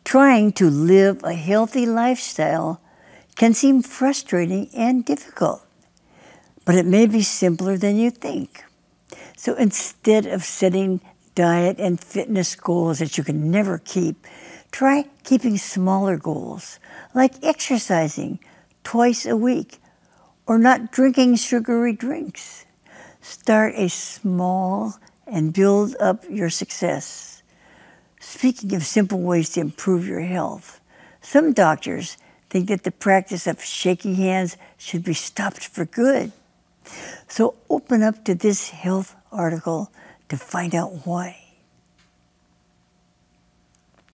Trying to live a healthy lifestyle can seem frustrating and difficult, but it may be simpler than you think. So instead of setting diet and fitness goals that you can never keep, try keeping smaller goals, like exercising twice a week or not drinking sugary drinks. Start a small and build up your success. Speaking of simple ways to improve your health, some doctors think that the practice of shaking hands should be stopped for good. So open up to this health article to find out why.